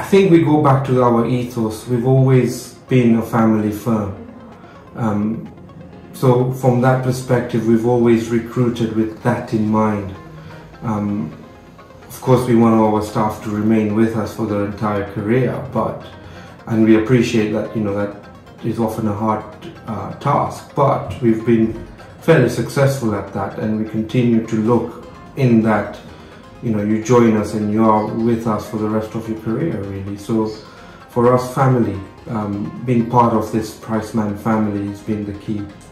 think we go back to our ethos. We've always been a family firm. So from that perspective, we've always recruited with that in mind. Of course, we want our staff to remain with us for their entire career, and we appreciate that, that is often a hard task, but we've been fairly successful at that, and we continue to look in that, you join us and you are with us for the rest of your career, really. So for us, family, being part of this Price Mann family has been the key.